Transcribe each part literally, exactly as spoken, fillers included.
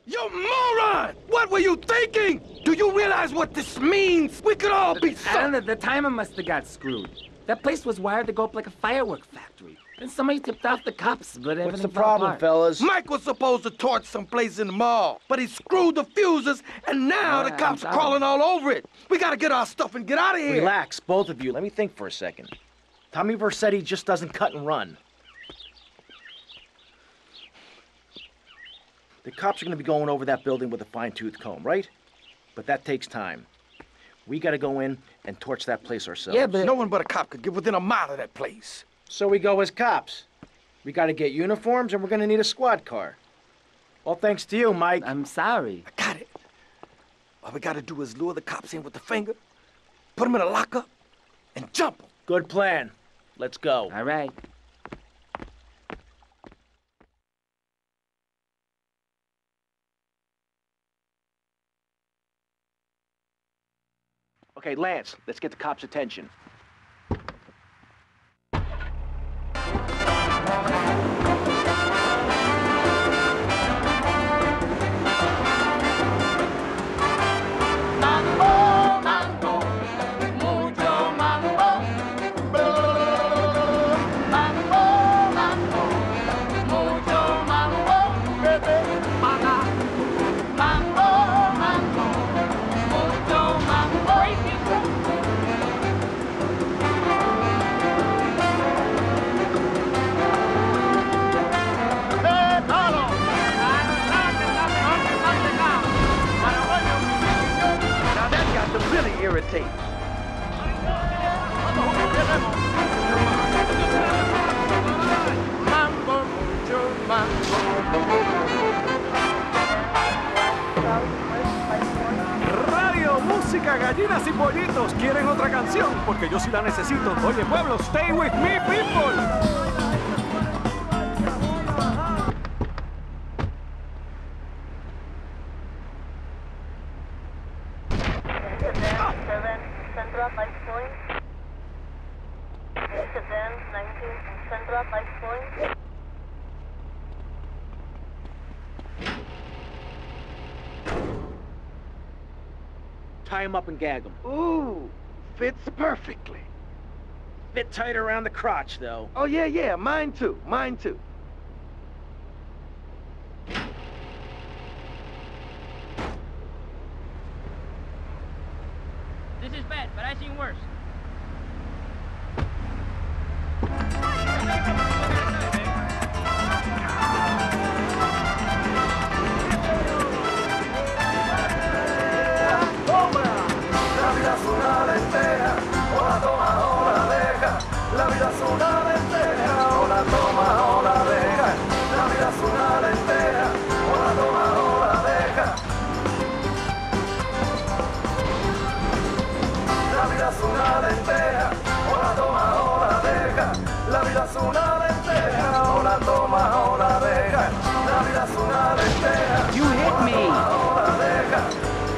You moron! What were you thinking? Do you realize what this means? We could all be so... And the, the timer must have got screwed. That place was wired to go up like a firework factory. And somebody tipped off the cops, but everything What's the fell problem, apart. fellas? Mike was supposed to torch someplace in the mall, but he screwed the fuses, and now Yeah, the cops I'm are crawling all over it. We gotta get our stuff and get out of here. Relax, both of you. Let me think for a second. Tommy Vercetti just doesn't cut and run. The cops are gonna be going over that building with a fine-tooth comb, right? But that takes time. We gotta go in and torch that place ourselves. Yeah, but... No one but a cop could get within a mile of that place. So we go as cops. We gotta get uniforms, and we're gonna need a squad car. All thanks to you, Mike. I'm sorry. I got it. All we gotta do is lure the cops in with the finger, put them in a lockup, and jump them. Good plan. Let's go. All right. Okay, Lance, let's get the cops' attention. Irritate. Mambo, mucho mambo. Radio, música, gallinas y pollitos. ¿Quieren otra canción? Porque yo sí la necesito. Oye, pueblo, stay with me, people. Central Life Point. Sedan nineteen Central Life Point. Tie him up and gag him. Ooh, fits perfectly. Bit tight around the crotch, though. Oh, yeah, yeah, mine too, mine too. This is bad, but I've seen worse. La vida es una lenteja, o la toma o la deja. La vida es una lenteja, o la toma o la deja. La vida es una lenteja, o la toma o la deja. La vida es una lenteja, o la toma o la deja. La vida es una lenteja, o la toma o la deja. La vida es una lenteja, You hit me. o la deja.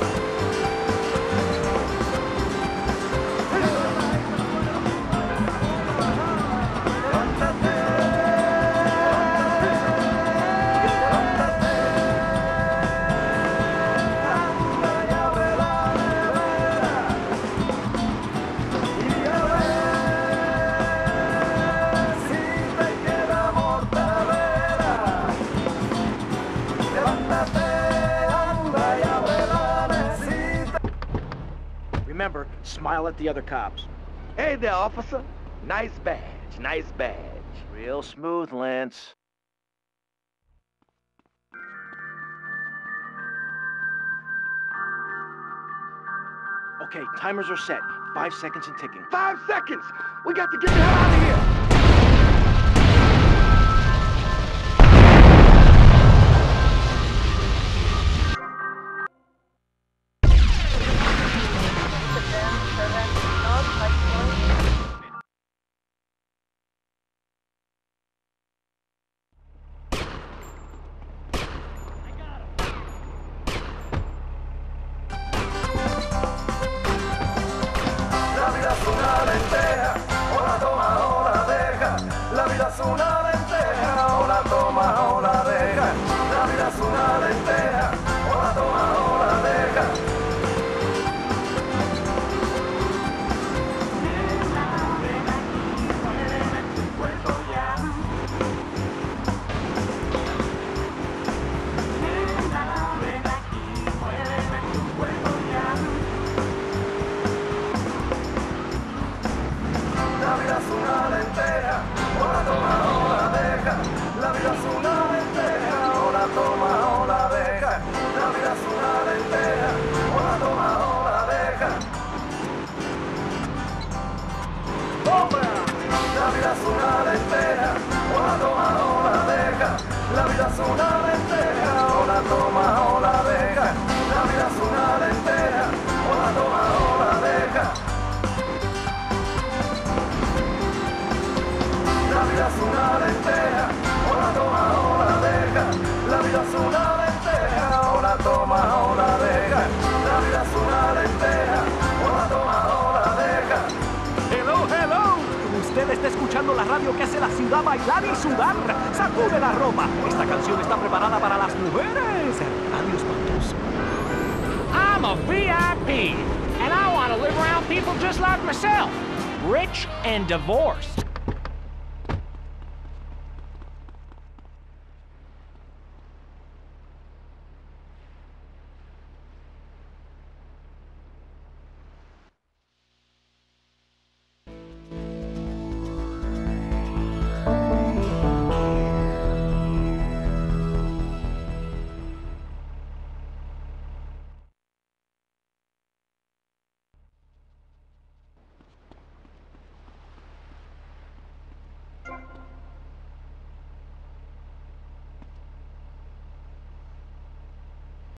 Remember, smile at the other cops. Hey there, officer. Nice badge, nice badge. Real smooth, Lance. Okay, timers are set. Five seconds and ticking. Five seconds. We got to get the hell out of here. Sedan seven North Life Point. La vida es una lenteja, o la toma o la deja. La vida es una lenteja, o la toma o la deja. La vida es una lenteja, o la toma o la deja. La vida es una lenteja, o la toma o la deja. ¡Toma! La vida es una lenteja, o la toma o la deja. La vida es una lenteja, o la toma o la deja. La vida es una lenteja, o la toma o la deja. La vida es una lenteja, o la toma o la deja. La vida es una lenteja, o la toma o la deja. La vida es una lenteja, o la toma o la deja. Hello, hello. Usted está escuchando la radio que hace la ciudad bailar y sudar. Sacude la ropa. Esta canción está preparada para las mujeres. Radio Espantoso. I'm a V I P, and I want to live around people just like myself, rich and divorced.